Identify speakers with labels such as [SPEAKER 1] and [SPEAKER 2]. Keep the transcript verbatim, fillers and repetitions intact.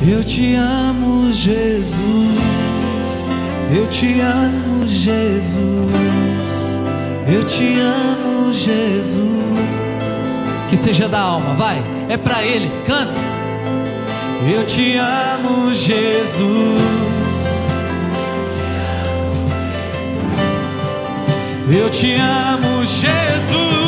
[SPEAKER 1] Eu te amo, Jesus. Eu te amo, Jesus. Eu te amo, Jesus. Que seja da alma, vai. É pra Ele, canta. Eu te amo, Jesus. Eu te amo, Jesus.